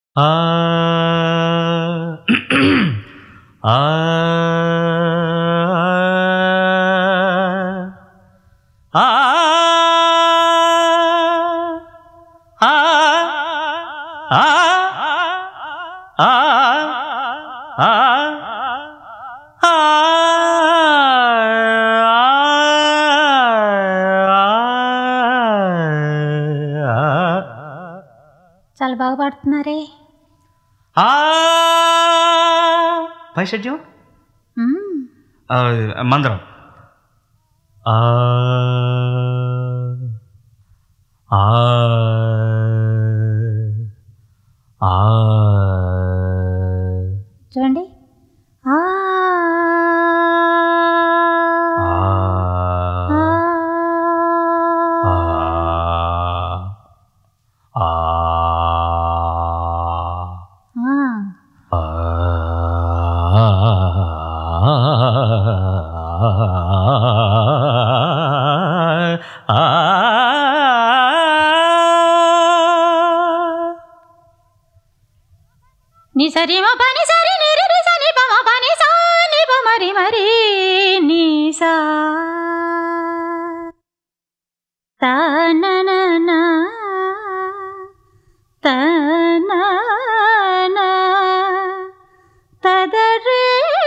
ఆ ఆ ఆ చాలా బాగా పాడుతున్నారే. పైషడ్యం మందరం. చూడండి. ని సరి మ పని సరి ని రి రి సని ప మ పని సా ని ప మరి మరి ని సా త న న న త న న త ద రే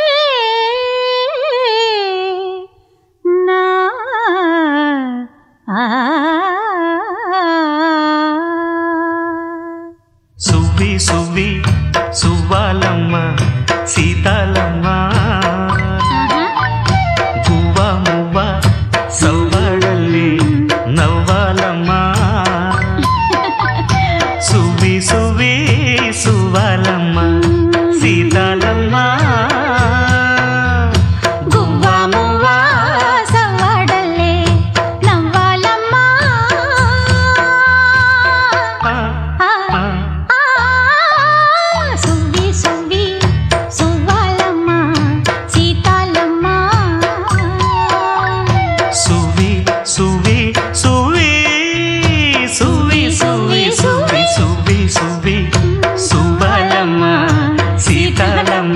నా సువ్వి సువ్వి సువ్వాలమ్మ సీతాలమ్మ గువ్వ మువ్వ సవ్వడల్లి నవ్వాలమ్మ సువ్వి సువ్వి సువ్వాలమ్మ సీతాలమ్మ గువ్వ మువ్వ సవ్వడల్లి నవ్వాలమ్మ సువ్వి సువ్వి సువ్వాలమ్మ సీతాలమ్మ సువ్వి సువ్వి సువ్వి సువ్వి సువ్వి సువ్వి సువ్వి సువ్వి సువ్వాలమ్మ సీతాలమ్మ.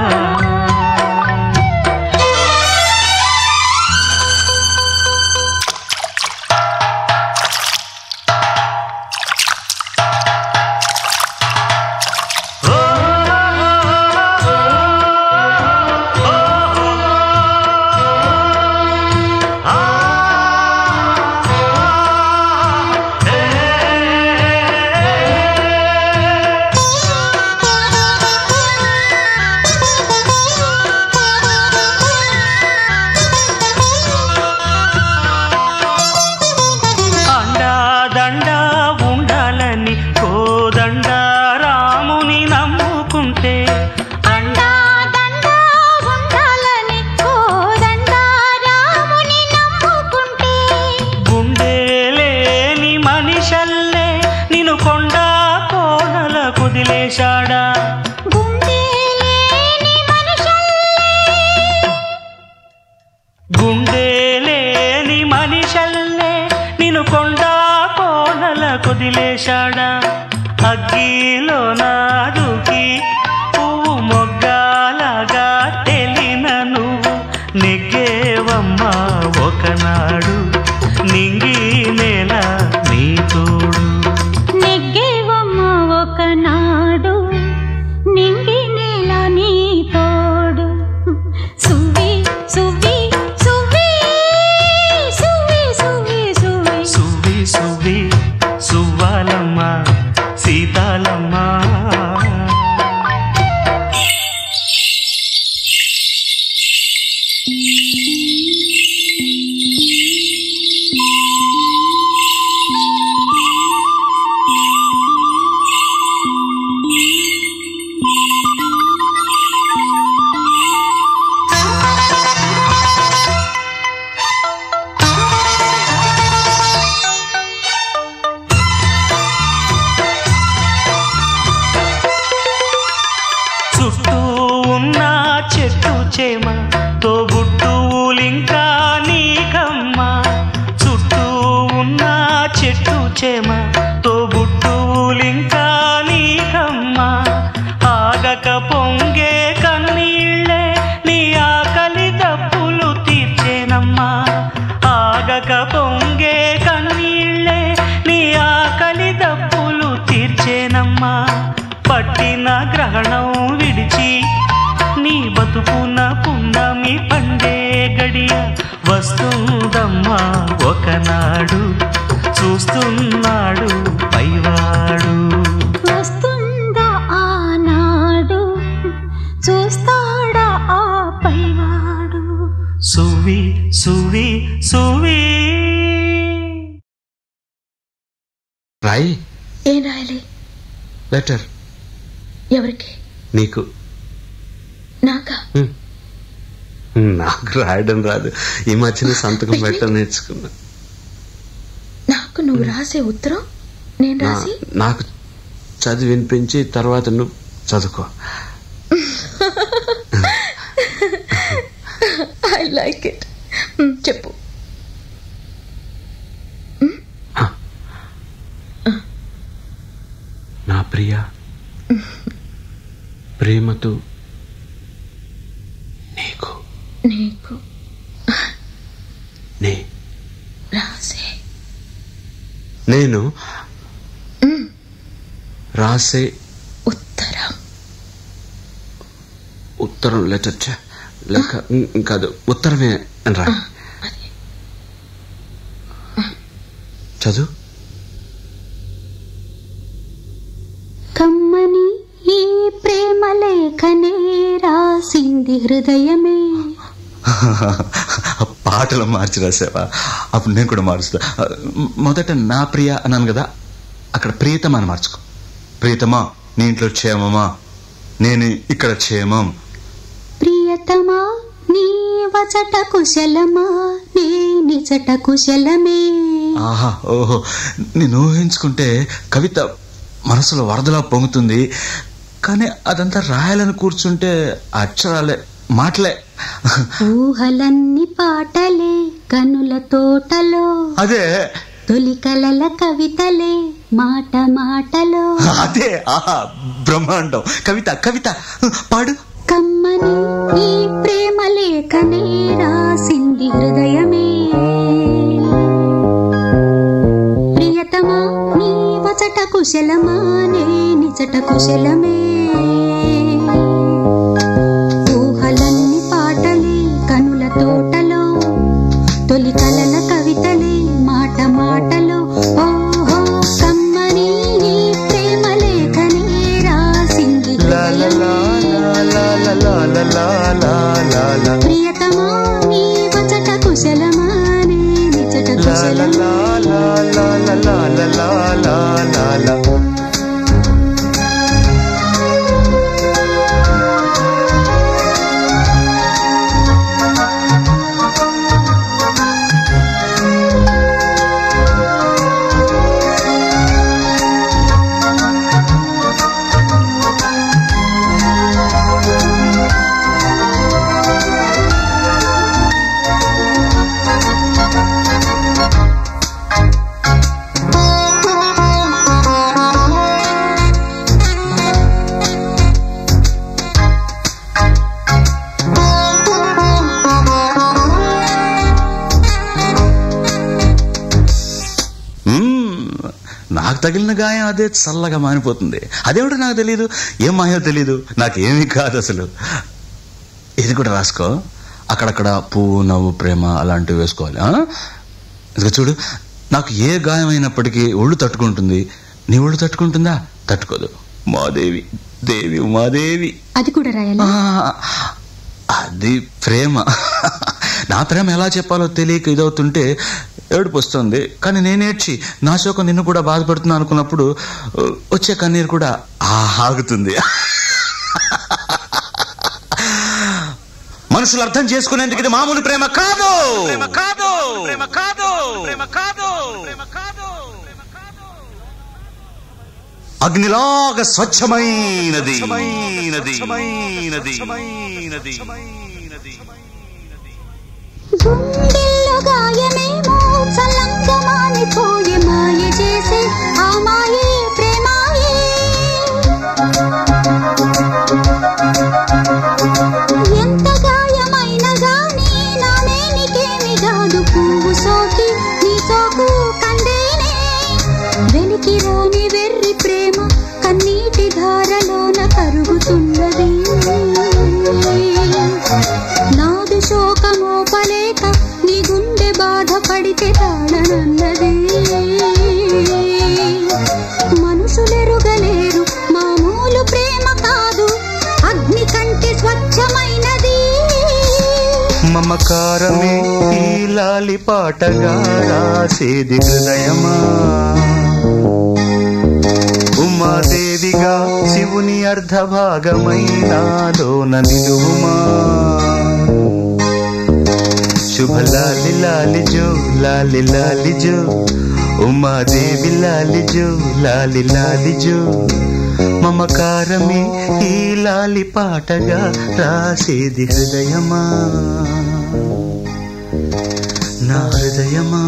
గుండెలేని మనిషల్లే నిన్ను కొండా కోనల కుదిలేశాడా అగ్గిలో నాదుకి పువ్వు మొగ్గాలగా తెలిన నువ్వు నెగ్గేవమ్మా ఒకనాడు నింగి నేల నీ తోడు నెగ్గేవమ్మా ఒకనాడు నింగి నేల నీ తోడు సువ్వి సువ్వి సువ్వి సువ్వి సువ్వి సువ్వి సువ్వి సువ్వి సువ్వాలమ్మ సీతాలమ్మ. పట్టిన గ్రహణం విడిచి నీ బతుకున పున్నమి పండే గడియ వస్తుందమ్మా ఒకనాడు చూస్తున్నాడు పైవాడు. వస్తుందా ఆనాడు చూస్తాడా ఆ పైవాడు. సువి సువి సువి రాయి. ఏం రాయాలి? లెటర్. ఎవరికి? నీకు. నాకా? నాకు రాయడం రాదు, ఈ మధ్యన సంతకం పెట్టడం నేర్చుకున్నా. నాకు నువ్వు రాసే ఉత్తరం నేను రాసి నాకు చదివి వినిపించి తర్వాత నువ్వు చదువుకో. I like it. చెప్పు. నా ప్రియా, ప్రేమతో నీకు నీకు రాసే నేను రాసే ఉత్తరం లెటర్ లెక్క కాదు, ఉత్తరమే అని రా. చదువు. కమ్మని ఈ ప్రేమ లేఖనే రాసింది హృదయమే. పాటలు మార్చి రాసావా? అప్పుడు నేను కూడా మారుస్తా. మొదట నా ప్రియ అన్నాను కదా, అక్కడ ప్రియతమా అని మార్చుకో. ప్రియతమా, నీ ఇంట్లో క్షేమమా? నేను ఇక్కడ క్షేమం. ప్రియతమా, నీ వచట కుశలమా? నీ నిజట కుశలమే. ఆహా, ఓహో, నేను ఊహించుకుంటే కవిత మనసులో వరదలా పొంగుతుంది. కానీ అదంతా రాయాలని కూర్చుంటే అక్షరాలే, మాటలే. ఊహలన్నీ పాటలే కనుల తోటలో. అదే తొలి కలల కవితలే మాట మాటలో. అదే, ఆహా, బ్రహ్మాండం. కవిత కవిత పాడు. కమ్మని ఈ ప్రేమ లేఖనే రాసింది హృదయమే. ప్రియతమా, నీ వచట కుశలమా? నే నిజట కుశలమే. ఊహలన్నీ పాటలే కనుల తోటలో. తొలి కలల కవితలే మాట మాటలో. ఓహో, కమ్మని ఈ ప్రేమ లేఖనే రాసింది హృదయమే. ప్రియతమా, నీ వచట కుశలమా? నే నిజట కుశలమే. నాకు తగిలిన గాయం అదే చల్లగా మానిపోతుంది. అదేమిటో నాకు తెలీదు, ఏం మాయో తెలీదు, నాకేమీ కాదు అసలు. ఇది కూడా రాసుకో. అక్కడక్కడ పువ్వు, నవ్వు, ప్రేమ అలాంటివి వేసుకోవాలి. ఇదిగో చూడు, నాకు ఏ గాయం అయినప్పటికీ ఒళ్ళు తట్టుకుంటుంది. నీ ఒళ్ళు తట్టుకుంటుందా? తట్టుకోదు. మాదేవి, దేవి ఉమాదేవి. అది కూడా రాయాలి. అది ప్రేమ. నా ప్రేమ ఎలా చెప్పాలో తెలియక ఇదవుతుంటే ఏడుపు వస్తుంది. కానీ నేనేడ్చి నా శోకం నిన్ను కూడా బాధపడుతున్నా అనుకున్నప్పుడు వచ్చే కన్నీరు కూడా ఆగుతుంది. మనసులు అర్థం చేసుకునేందుకు ఇది మామూలు ప్రేమ కాదు. అగ్నిలాగా స్వచ్ఛమైనది. గుండెల్లో గాయమేమో చల్లంగా మానిపోయే మాయ చేసే ఆ మాయే ప్రేమాయే. ఎంత గాయమైనా గానీ నా మేనికేమి కాదు. పువ్వు సోకి నీ సోకు కందేనే. వెలికి రాని వెర్రి ప్రేమ కన్నీటి ధారలోన మమకారమే ఈ లాలి పాటగా రాసేది హృదయమా, ఉమాదేవిగా శివుని అర్ధభాగమైనాలోన నిలువుమా. శుభ లాలి లాలి జో లాలి లాలి జో, ఉమాదేవి లాలి జో లాలి లాలి జో. మమకారమే ఈ లాలి పాటగా రాసేది హృదయమా, నా హృదయమా.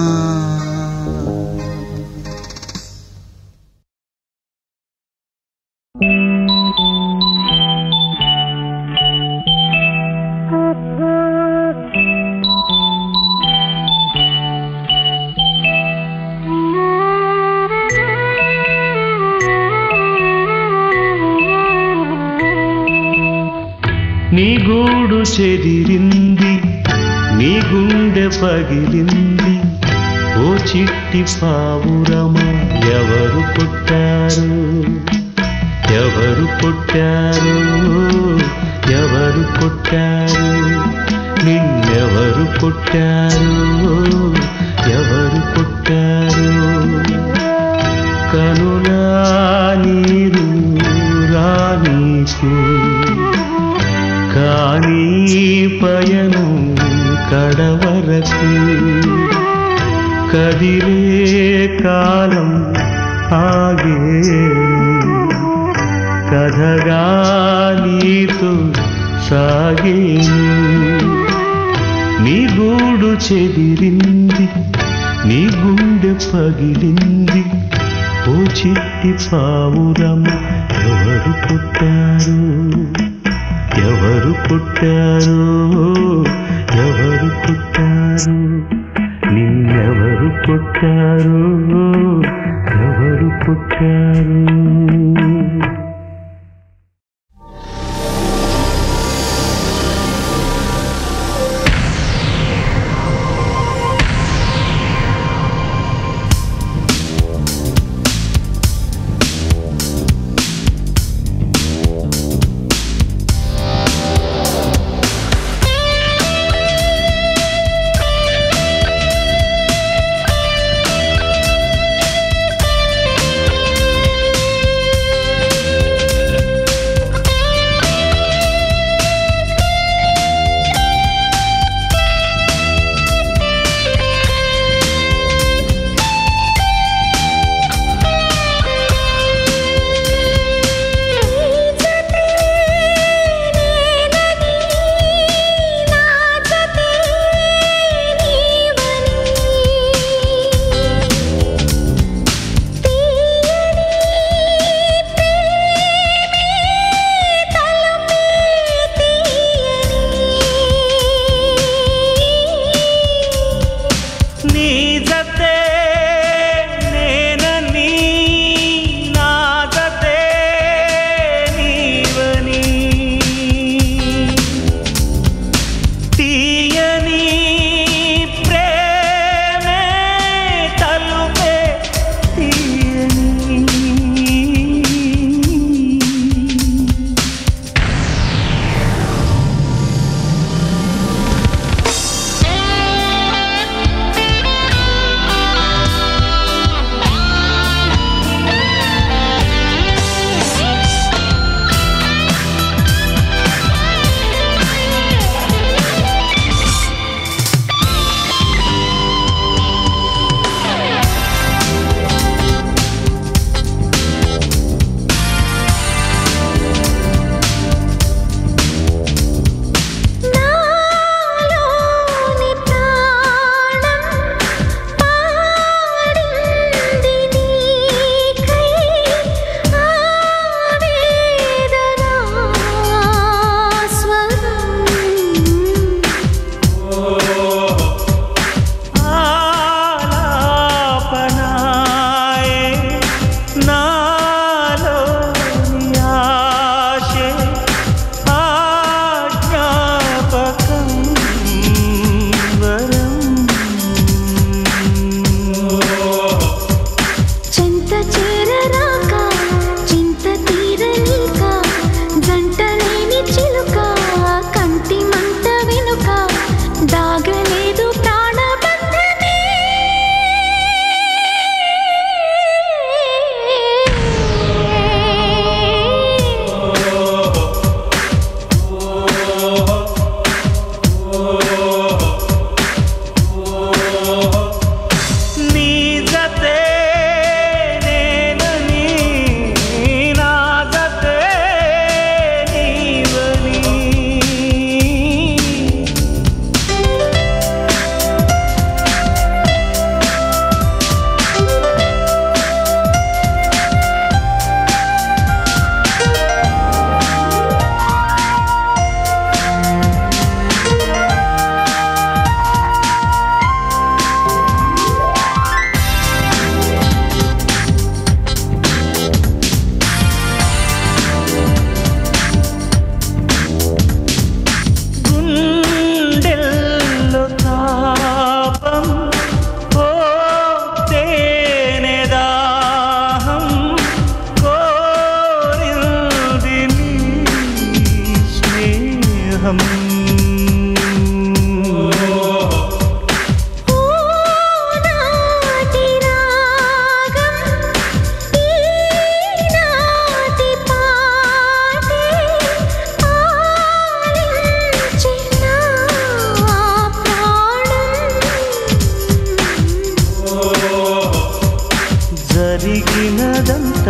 నీ గూడు చెదిరింది, నీ గుండె పగిలింది, ఓ చిట్టి పావురమా ఎవరు పుట్టారు, ఎవరు పుట్టారు, ఎవరు పుట్టారు, నిన్నెవరు పుట్టారు, ఎవరు పుట్టారు. కనులా నీరు రానీకు కానీ పయనం కడవరకు, కదిలే కాలం ఆగేను, కథగా నీతో సాగేను. నీ గూడు చెదిరింది, నీ గుండె పగిలింది, ఓ చిట్టి పావురమ ఎవరు పుట్టారు, ఎవరు పుట్టారు, ఎవరు పుట్టారు, నిన్నెవరు పుట్టారు, ఎవరు పుట్టారు.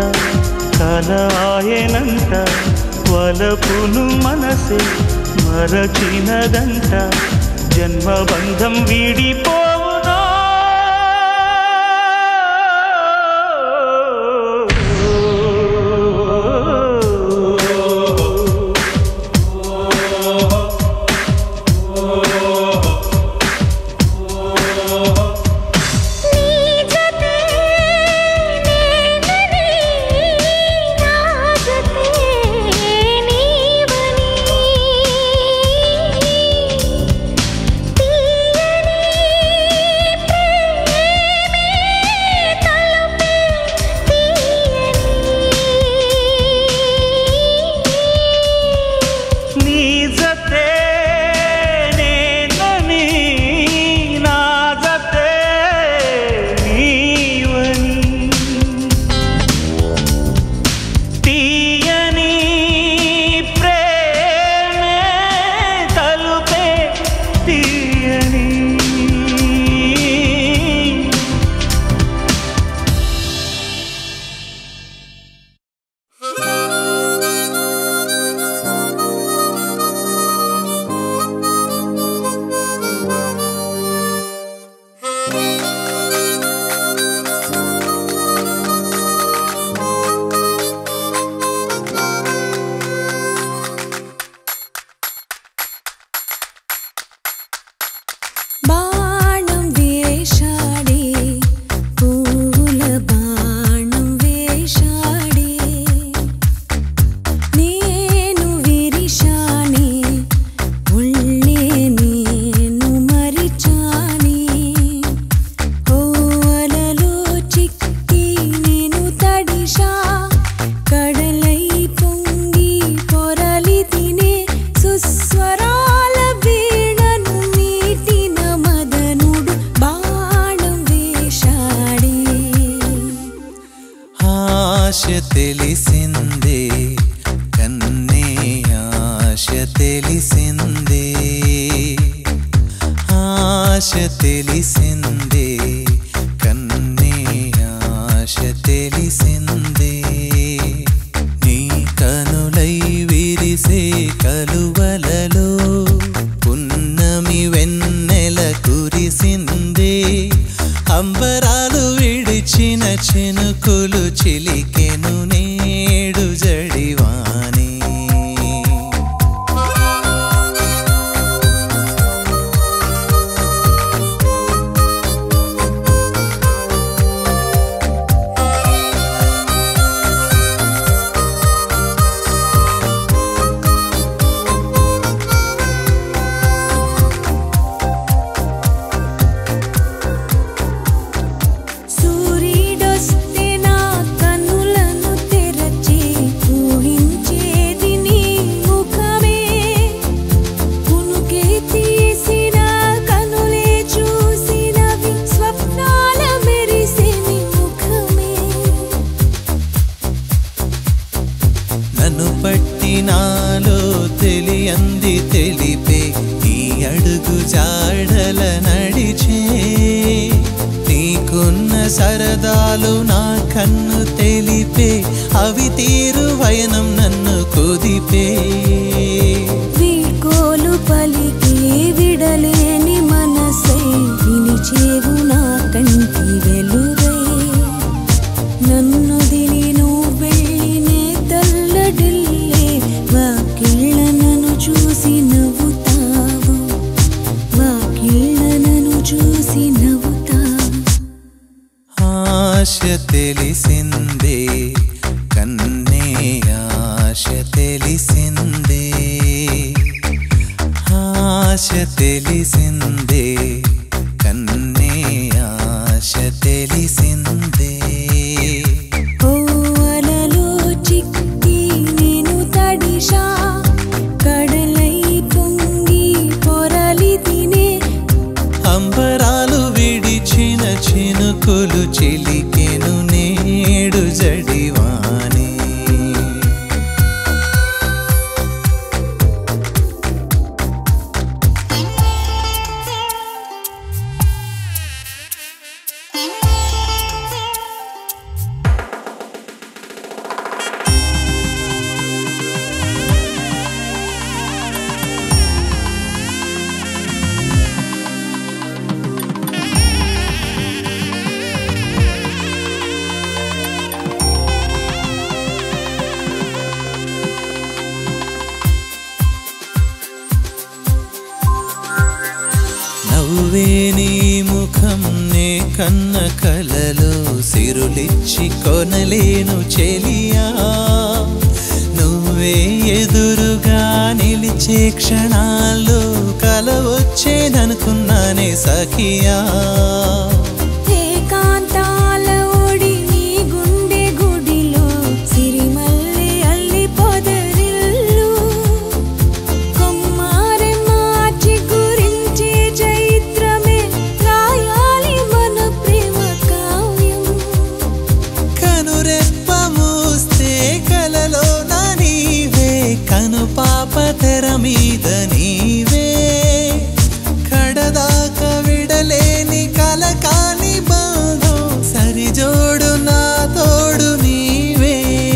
కల ఆయనంట వలపును మనసే మరచినదంట జన్మబంధం వీడిపోవునా తెలిసిందే కన్నే ఆశ తెలిసిందే ఆశ తెలిసిందే కన్నే ఆశ తెలిసిందే నీ కనులై విరిసే కలువలలో పున్నమి వెన్నెల కురిసిందే అంబరాలు విడిచిన చినుకులు చిలికెను నేడు జడివానే నన్ను పట్టి నాలో తెలియంది తెలిపే నీ అడుగు జాడల నడిచే నీకున్న సరదాలు నా కన్ను తెలిపే అవి తీరు వయనం నన్ను కుదిపే వీడ్కోలు పలికి విడలేని మనసై వినిచేవు నా కంటి వెలుగై నన్ను దిలి నువ్వు వెళ్ళినే తల్లడిల్లే వాకిళ్ళ నన్ను చూసి నవ్వుతావు వాకిళ్ళ నన్ను చూసి నవ్వుతావు ఆశ తెలిసిందే కన్నే ఆశ తెలిసిందే ఆశ తెలిసిందే కన్నే ఆశ తెలిసిందే ఓ అలలో చిక్కి నేను తడిషా కడలై పొంగి పొరలి తినే అంబరాలు విడిచిన చినుకులు చిలికెను నేడు జడివానే కన్న కలలో సిరులిచ్చి కొనలేను చెలియా నువ్వే ఎదురుగా నిలిచే క్షణాల్లో కల వచ్చేదనుకున్నానే సఖియా ఏకాంతాల ఓడి నీ గుండె గుడిలో సిరిమల్లె అల్లి పొదరిల్లు కొమ్మారె మార్చి గురించి చైత్రమే రాయాలి మన ప్రేమ కావ్యం కనురెప్ప మూస్తే కలలో నా నీవే కను పాప తెర మీద నీవే కడదాకా విడలేని కల కాని బాధో సరిజోడు నా తోడు నీవే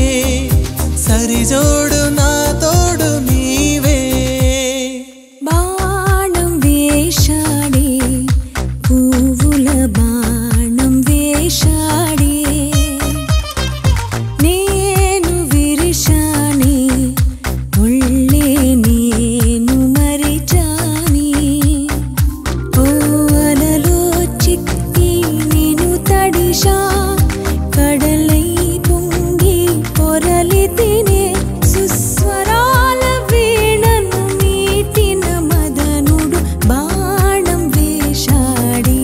సరిజోడు నా తోడు నీవే బాణం వేషాడే పువ్వుల బాణం వేషాడే నేను విరిశానే ఒళ్ళే నేను మరిచాని ఓ అలలో చిక్కి నేను తడిషా కడలై పొంగి పొరలి తినే సుస్వరాల వీణను మీటిన మదనుడు బాణం వేషాడే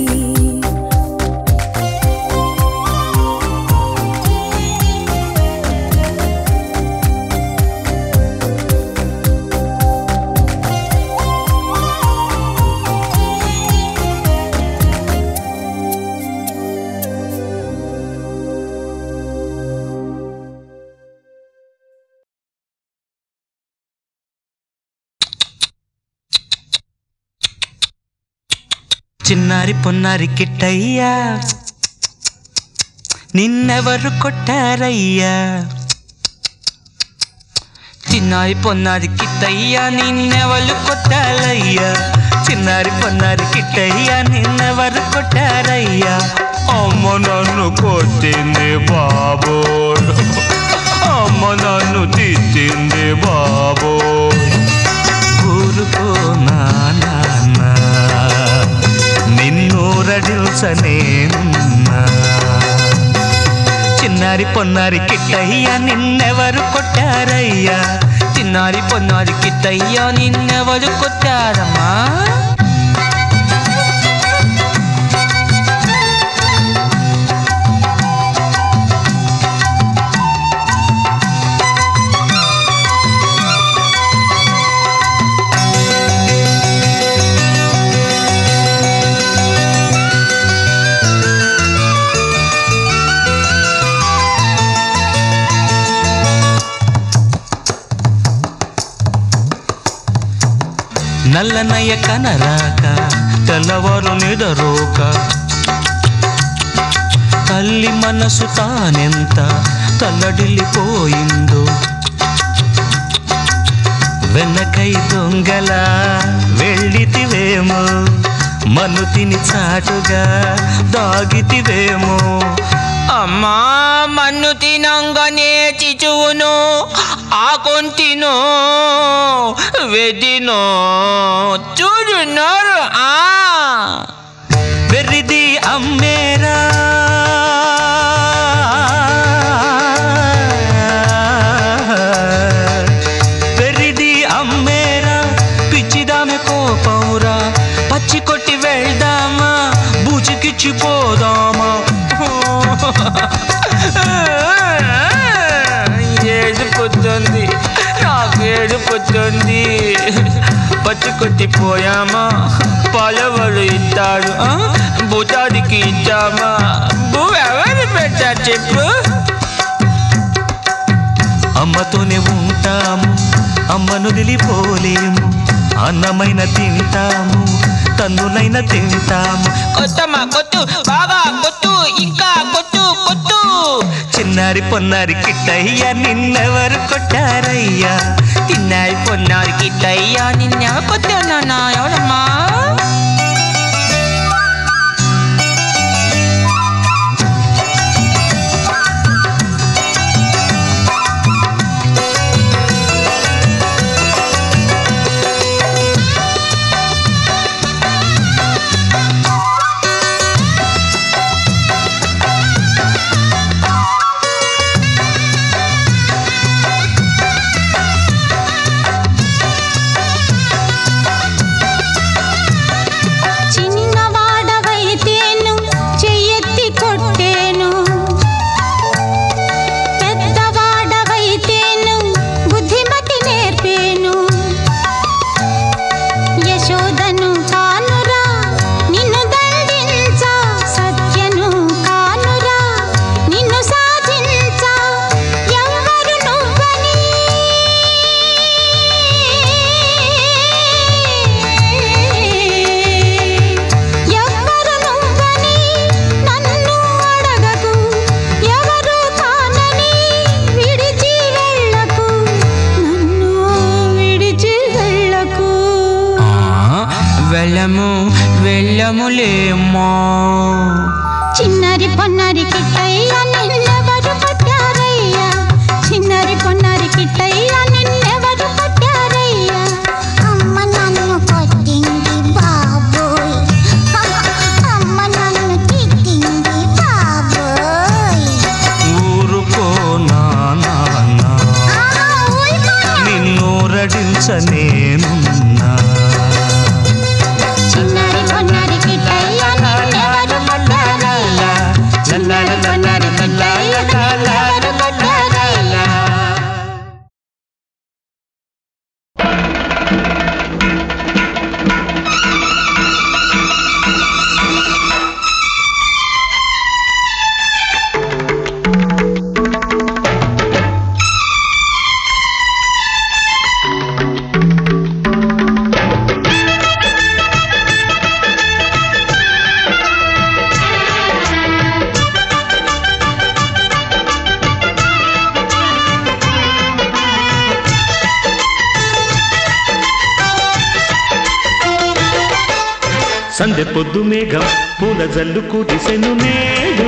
చిన్నారి పొన్నారి కిట్టయ్యా నిన్నెవరు కొట్టారయ్యా చిన్నారి పొన్నారి కిట్టయ్యా నిన్నెవరు కొట్టారయ్యా చిన్నారి పొన్నారి కిట్టయ్యా నిన్నెవరు కొట్టారయ్యా అమ్మ నన్ను కొట్టింది బాబో అమ్మ నన్ను తిట్టింది బాబో ఊరుకో నాన్న నిన్నూరడిల్చనేనున్నా చిన్నారి పొన్నారి కిట్టయ్యా నిన్నెవరు కొట్టారయ్యా చిన్నారి పొన్నారి కిట్టయ్యా నిన్నెవరు కొట్టారమ్మా నల్లనయ్య కనరాక తెల్లవారు నిడరోక తల్లి మనసు తానెంత తల్లడిల్లిపోయిందో వెనకై దొంగల వెళ్ళితివేమో మను తిని చాటుగా దాగితివేమో అమ్మా మన్ను తినంగానే చిచువును ఆకొంటినో వెదినో చూడున్నారు వెర్రిది అమ్మేరా వెర్రిది అమ్మేరా పిచ్చిదామె కోపంరా పచ్చి కొట్టి వెళ్దామా బూచికిచ్చిపోదామా ఏడుపుతుంది నాకు ఏడుపుతుంది పచ్చి కొట్టిపోయామా పలవలు ఇస్తాడు భూతాదికి ఇచ్చామా భూ ఎవరు పెట్టారు చెప్పు అమ్మతోనే ఉంటాము అమ్మను వదిలిపోలేము అన్నమైన తింటాము తన్నులైన తింటాము కొత్తమ్మా కొట్టు బాగా కొట్టు ఇంకా కొట్టు కొట్టు చిన్నారి పొన్నారి కిట్టయ్యా నిన్నెవరు కొట్టారయ్యా చిన్నారి పొన్నారి కిట్టయ్యా నిన్నెవరు కొట్టానా ఎవరమ్మా నేనున్నా. చిన్నారి పొన్నారి కిట్టయ్య నిన్నెవరు కొట్టారయ్యా, చిన్నారి పొన్నారి కిట్టయ్య నిన్నెవరు కొట్టారయ్యా. సందె పొద్దు మేఘం పూల జల్లు కురిసెను నేడు,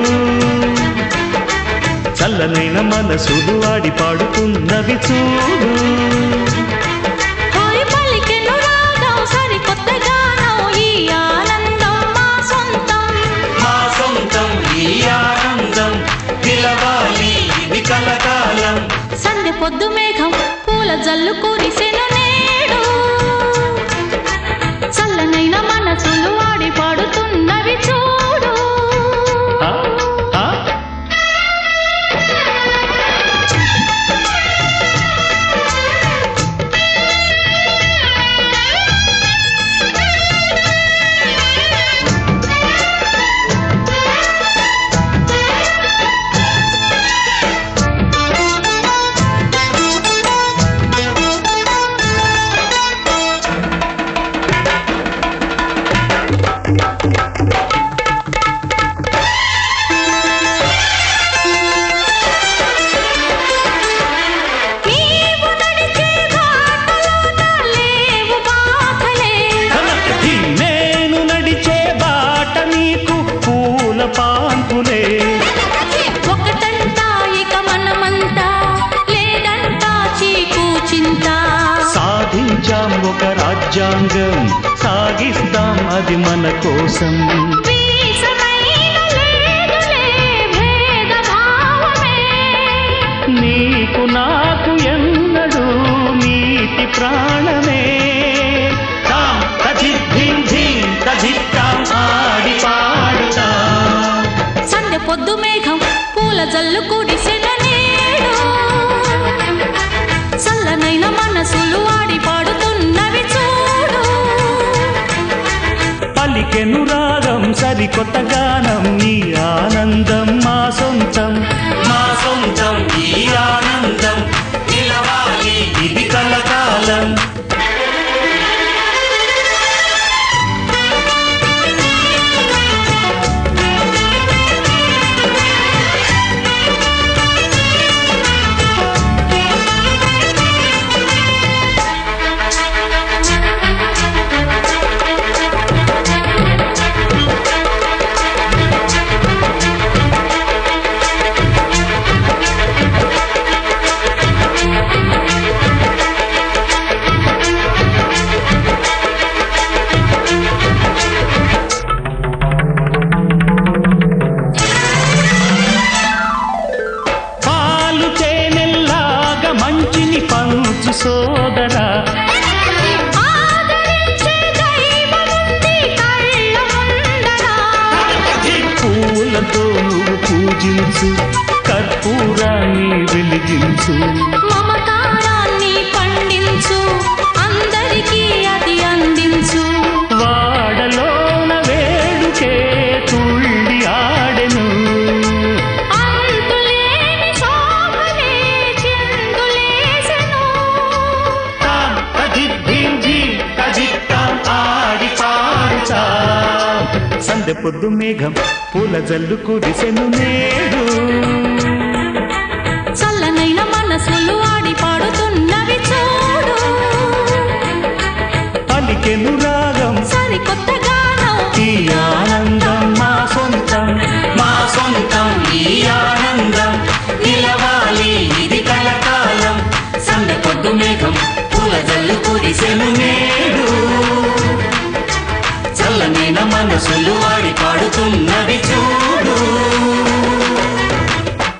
చల్లనైన మనసులు ఆడి పాడుతున్నవి చూడు. పలికెను రాగం సరికొత్త గానం, ఈ ఆనందం మా సొంతం, మా సొంతం ఈ ఆనందం, పిలవాలి ఇది కలకాలం. సందె పొద్దు మేఘం పూల జల్లు కురిసెను నేడు, చల్లనైన మనసులు ఆడి పాడుతున్నవి చూడు. ఒక రాజ్యాంగం సాగిస్తాం అది మన కోసం. నీకు నాకు ఎన్నడు నీతి ప్రాణమే. ఆడి పాడుతా సందె పొద్దు మేఘం పూల జల్లు కురిసెన నేడు, చల్లనైన మనసులు ఆడి పాడుతున్నవి చూడు. పలికెను రాగం సరికొత్త గానం, ఈ ఆనందం మా సొంతం, మా సొంతం ఈ ఆనందం, నిలవాలి ఇది కలకాలం. సోదరా పూలతో నువ్వు పూజించు, కర్పూరాన్ని వెలిగించు, మమకారాన్ని పండించు, అందరికీ అది అందించు. వాడలోన వేడుకే తుళ్ళి ఆడెను, అంతులేని శోభనే చిందులేసెను. ఆడి పాడుతా సందె పొద్దు మేఘం పూల జల్లు కురిసెను నేడు, చల్లనైన మనసులు ఆడి పాడుతున్నవి చూడు. పలికెను రాగం సరికొత్త గానం, ఈ ఆనందం మా సొంతం, మా సొంతం ఈ ఆనందం, నిలవాలి ఇది కలకాలం. సందె పొద్దు మేఘం పూల జల్లు కురిసెను నేడు, చల్లనైన మనసులు ఆడి పాడుతున్నవి చూడు.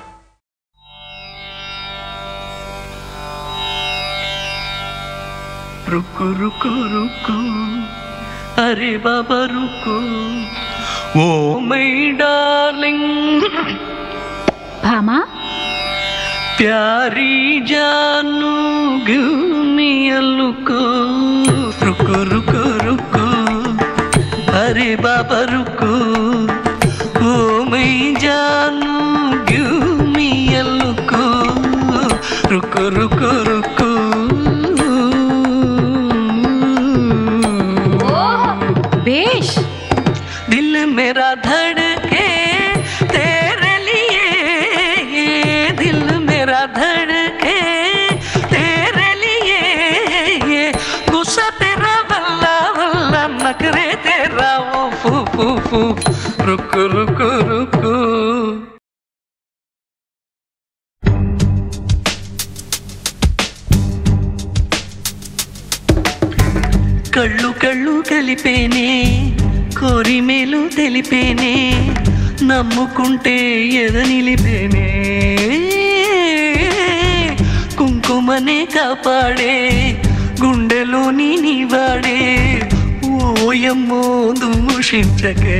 रुको रुको रुको अरे बाबा रुको ओ मई डार्लिंग भामा प्यारी जानू लुको रुको रुको रुको अरे बाबा रुको ओ मैं जानू लुको रुको रुको रुको बेश दिल मेरा धड़के तेरे लिए दिल मेरा धड़के तेरे लिए गुस्सा तेरा बल्ला बल्ला नखरे तेरा वो फू फू फू रुको रुको रुको కళ్ళు కళ్ళు కలిపేనే కోరి మేలు తెలిపేనే నమ్ముకుంటే ఎద నిలిపేనే కుంకుమనే కాపాడే గుండెలోని నీవాడే ఓయమ్మో దూషించకే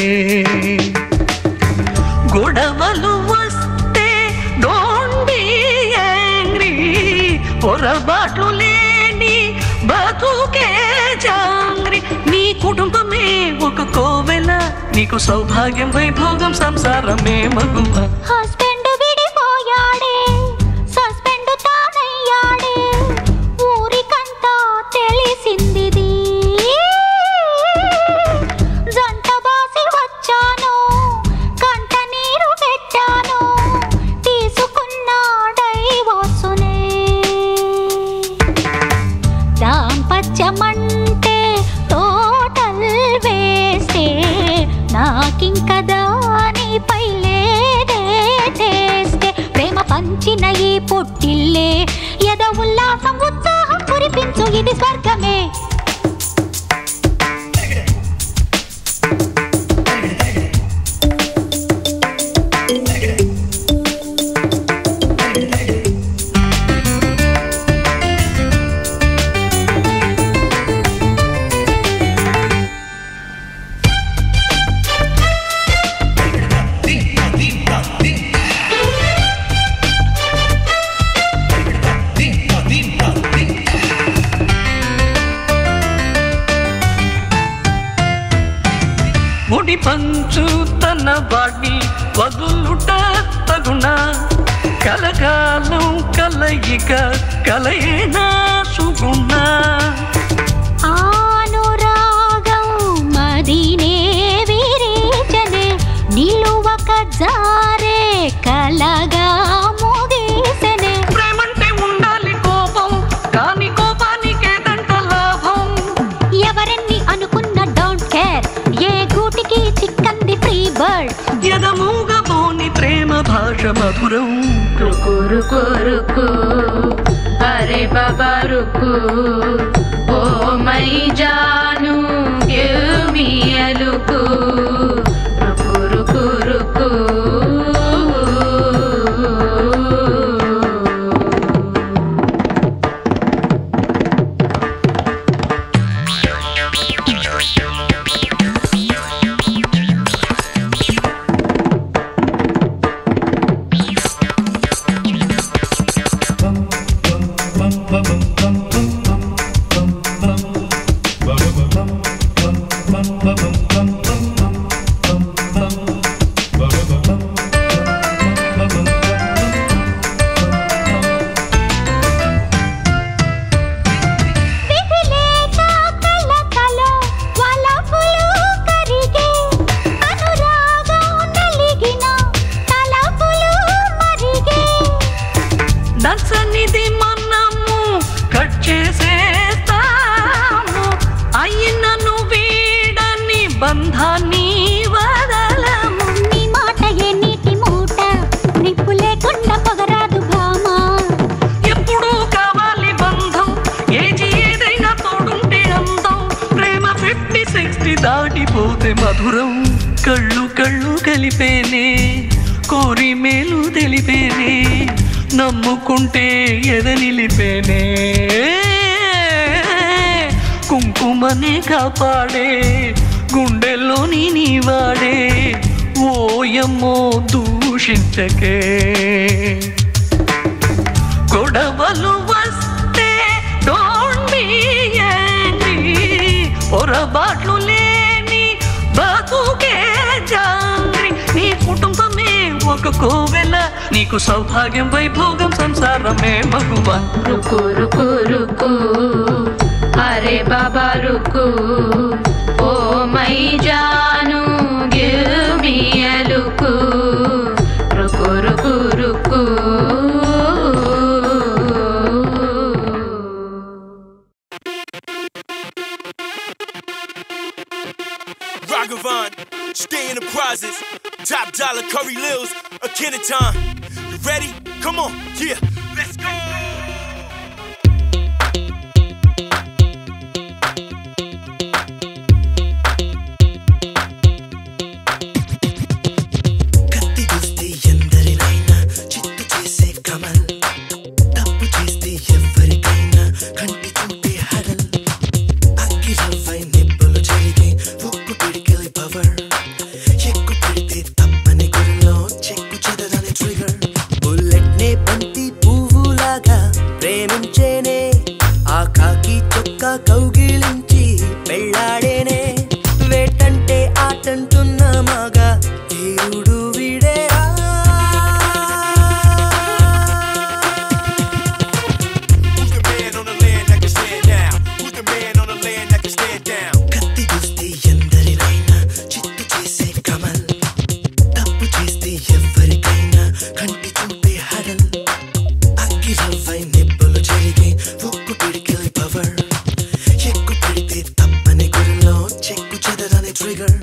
గొడవలు వస్తే డోంట్ బి యాంగ్రీ పొరబాట్లు లేని బతుకే జాంగ్రీ నీ కుటుంబమే ఒక కోవెల నీకు సౌభాగ్యం వైభోగం సంసారమే మగువ హస్బెండ్ విడిపోయాడే సస్పెండ్ తానయ్యాడే ఊరికంతా తెలిసిందిది జంట బాసి వచ్చాను కంట నీరు పెట్టాను తీసుకున్న డైవోర్సునే దాంపత్యమంటే టోటల్ వేస్తే నాకింక దానిపై లేదే చేస్తే ప్రేమ పంచిన ఈ పుట్టిల్లే ఎద ఉల్లాసం ఉత్సాహం కురిపించు ఇది స్వర్గమే ముడి పంచు తన వాడిని వదులుట తగునా కలకాలం కలయిక కలయేనా సుగుణా ఆనురాగం మదినే విరేచనే నిలువక జారే కలగా ముగిసెనే ప్రేమంటే ఉండాలి కోపం కానీ కోపానికేదంట లాభం ఎవరెన్ని అనుకున్న డోంట్ కేర్ ఏ గూటికి చిక్కంది ఫ్రీ బర్డ్ ఎదమూగబోని ప్రేమ భాష మధురం रुको रुको रुको अरे बाबा रुको ओ मैं जानू गिव मी अ लुको रुको रुको रुको విధిలేక కలకలో వలపులు కరిగే అనురాగం నలిగిన తలపులు మరిగే నచ్చనిది మనము కట్ చేసేస్తాము అయినను వీడని బంధాన్ని వదలము నీ మాట ఏ నీటి మూట నిప్పు లేకుండా పొగరాదు భామా ఎప్పుడూ కావాలి బంధం ఏజీ ఏదైనా తోడుంటే అందం ప్రేమ 50-60 దాటిపోతే మధురం కళ్ళు కళ్ళు కలిపేనే కోరి మేలు తెలిపేనే నమ్ముకుంటే ఎద నిలిపేనే కుంకుమనే కాపాడే గుండెల్లోని నీవాడే ఓయమ్మో దూషించకే గొడవలు వస్తే డోంట్ బి యాంగ్రీ పొరబాట్లు లేని బతుకే జాంగ్రీ నీ కుటుంబమే ఒక కోవెల నీకు సౌభాగ్యం వైభోగం సంసారమే మగువా రుకు రుకు రుకు అరే బాబా రుకు ఓ మై జాను గివ్ మీ ఎ లుకు రుకు రుకు రుకు Ragavan, stay in the prizes. Top dollar Curry Lils, a Kenaton. You ready? Come on, yeah, let's go. కత్తి గుస్తీ ఎందరినైనా చిత్తు చేసే కమల్ తప్పు చేస్తే ఎవరికైనా కంటి చూపే హడల్ అగ్గి రవ్వై నిప్పులు జరిగే ఉప్పు పిడికిలి పవర్ ఎక్కు పెడితే తప్పని గురిలో చెక్కు చెదరని ట్రిగర్ బుల్లెట్ నే బంతి పువ్వులాగా ప్రేమించేనే ఆ కాకి చొక్కా కౌగిలించి పెళ్ళాడేనే వేటంటే ఆటంటున్న మగా దేవుడు వీడేరా Who's the man on the land that can stand down? Who's the man on the land that can stand down? కత్తి గుస్తీ ఎందరినైనా చిత్తు చేసే కమల్ తప్పు చేస్తే ఎవరికైనా కంటి చూపే హడల్ అగ్గి రవ్వై నిప్పులు జరిగే ఉప్పు పిడికిలి పవర్ ఎక్కు పెడితే తప్పని గురిలో చెక్కు చెదరని ట్రిగర్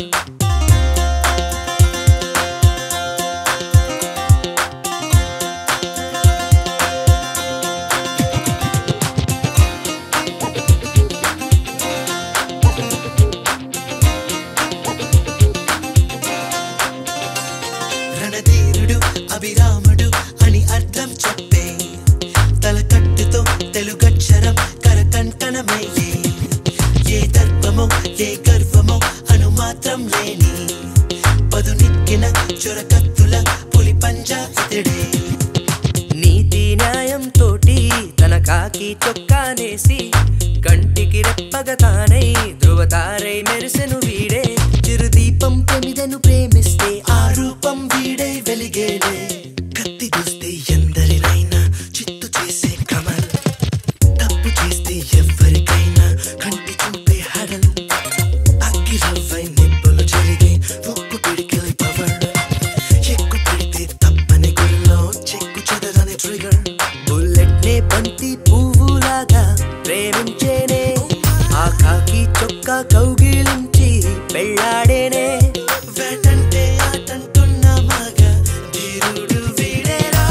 రణధీరుడు అభిరాముడు అని అర్థం చెప్పే తలకట్టుతో తెలుగక్షరం కరకంకణమయ్యే ఏ దర్పమో ఏ గర్వమో అను మాత్రం లేని పదునిక్కిన చొరకత్తుల పులి పంజా ఇతడే నీతి న్యాయం తోటి తన కాకి చొక్కానేసి కంటికి రెప్పగా తానై ధృవతారై మెరిసెను వీడే చిరుదీపం పెమిదను ప్రేమిస్తే ఆ రూపం వీడై వెలిగేలే కత్తి గుస్తే ఎందరినైనా చిత్తు చేసే కమల్ తప్పు చేస్తే ఎవరికైనా కంటి చూపే హడల్ అగ్గి రవ్వై నిప్పులు జరిగే ఉప్పు పిడికిలి పవర్ ఎక్కు పెడితే తప్పని గురిలో చెక్కు చెదరని ట్రిగర్ బుల్లెట్ నే బంతి పువ్వులాగా ప్రేమించేనే ఆ కాకి చొక్కా కౌగిలించి పెళ్ళాడేనే వేటంటే ఆటంటున్న మగా ధీరుడు వీడేరా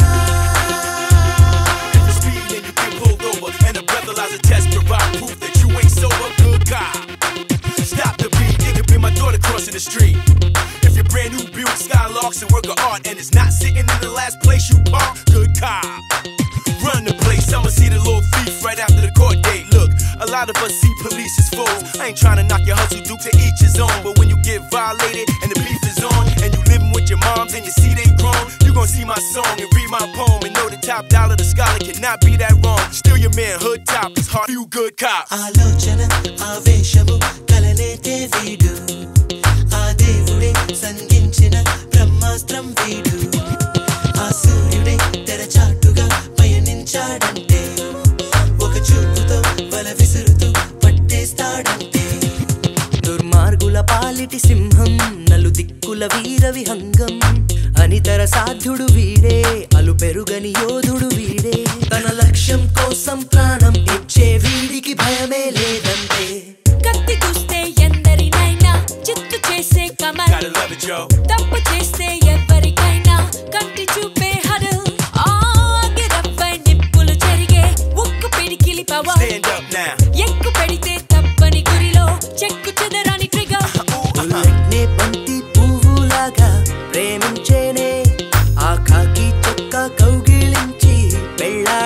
If you're speeding, you get pulled over, and a breathalyzer test provide proof that you ain't sober. Good God, stop the beat. It could be my daughter crossing the street. If you're brand new Buick Skylarks and work of art, and it's not sitting in the last place you park, good cop. Run the place, I'ma see the little thief right after the court date. Look, a lot of us see police as foes. I ain't trying to knock your hustle, Duke, to each his own. But when you get violated and the beef is on, and you living with your moms and your seed ain't grown, you gon' see my song and read my poem and know the top dollar, the scholar cannot be that wrong. Still your man, hood top, it's hard, you good cop. ఆలోచన ఆవేశము కలనేతే వీడు ఆ దేవుడే సంధించిన బ్రహ్మాస్త్రం వీడు ఆ సూర్యుడే తెరచాటుగా పయనించాడంటే ఒక చూపుతో వల విసురుతూ పట్టేస్తాడంటే దుర్మార్గుల పాలిటి సింహం నలు దిక్కుల వీర విహంగం అనితర సాధ్యుడు వీడే అలు పెరుగని యోధుడు వీడే తన లక్ష్యం కోసం ప్రాణం ఇచ్చే వీడికి భయమే లేదంటే కత్తి గుస్తే ఎందరినైనా చిత్తు చేసే Kamal Gotta love it, yo. తప్పు చేస్తే ఎవరికైనా కంటి చూపే హడల్ ఆగి రవ్వై నిప్పులు జరిగే ఉక్కు పిడికిలి పవర్ Stand up now. ఎక్కు పెడితే తప్పని గురిలో చెక్కు చెదరని ట్రిగర్ బుల్లెట్ నే బంతి పువ్వులాగా ప్రేమించేనే ఆ కాకి చొక్కా కౌగిలించి పెళ్ళా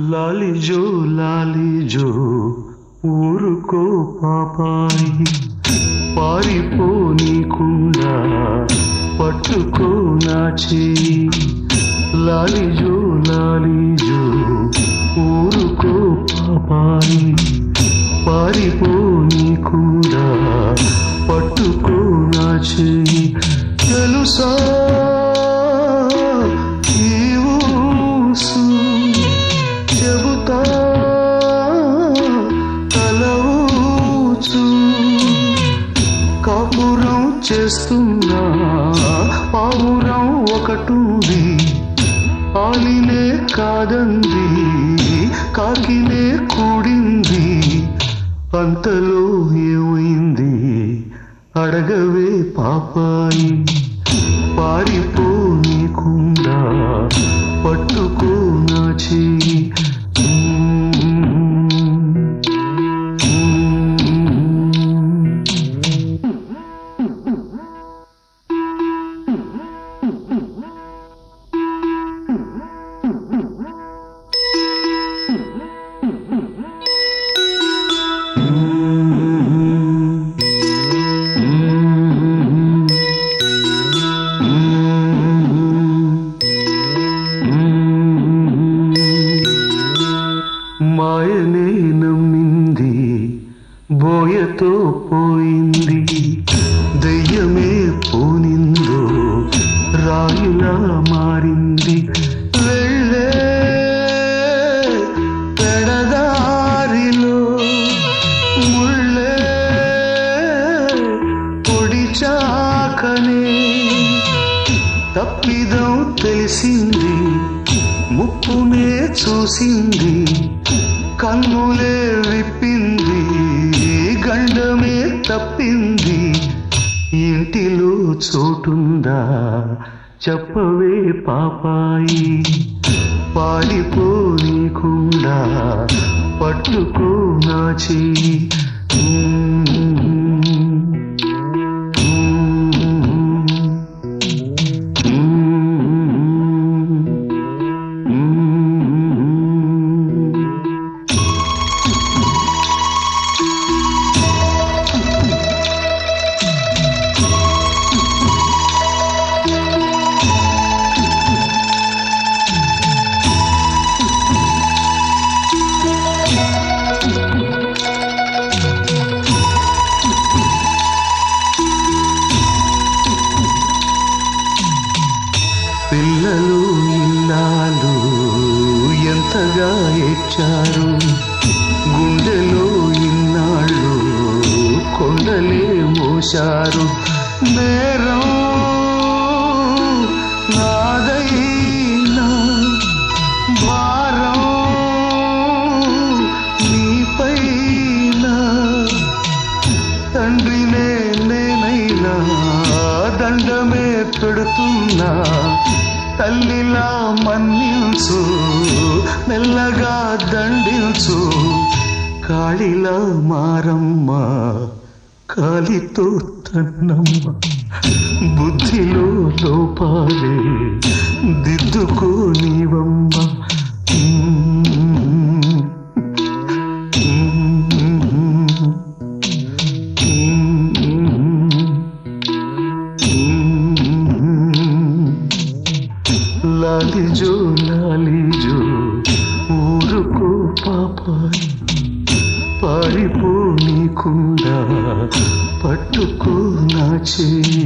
లాలిజో లాలిజో ఊరుకో పాపాయి పారిపోనీకుండా పట్టుకో నా చేయి లాలిజో లాలిజో ఊరుకో పాపాయి పారిపోనీకుండా పట్టుకో నా చేయి తెలుసా ఈ ఊసు చెబుతా తలవూచు కాపురం చేస్తున్నా పావురం ఒకటుంది ఆలినే కాదంది కాకినే కూడింది అంతలో ఏమైంది అడగవే పాపాయి పారిపోనీకుండా పట్టుకో నా చెయ్యి మాయనే నమ్మింది బోయతో పోయింది దయ్యమే పోనిందో రాయిలా మారింది వెళ్ళే పెడదారిలో ముళ్ళే పొడిచాకనే తప్పిదం తెలిసింది ముప్పునే చూసింది కన్నులే విప్పింది గండమే తప్పింది ఇంటిలో చోటుందా చెప్పవే పాపాయి పారిపోనీకుండా పట్టుకో నా చెయ్యి పిల్లలు ఇన్నాళ్ళు ఎంతగా ఏడ్చారు గుండెలో ఇన్నాళ్ళు కొండలే మోశారు నేరం నాదైనా భారం నీపైన తండ్రినే నేనైనా దండమే పెడుతున్నా తల్లిలా మన్నించు మెల్లగా దండించు కాళిలా మారమ్మ కాలితో తన్నమ్మ బుద్ధిలో లోపాలే దిద్దుకో నీవమ్మ లాలిజో లాలిజో ఊరుకో పాపాయి పారిపోనీకుండా పట్టుకో నా చెయ్యి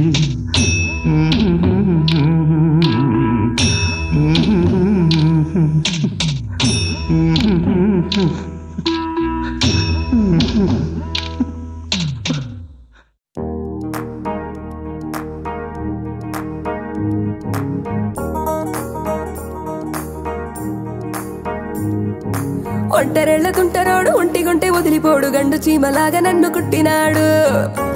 ఒంటరెళ్ళ తుంటరోడు ఒంటిగుంటే వదిలిపోడు గండు చీమలాగా నన్ను కుట్టినాడు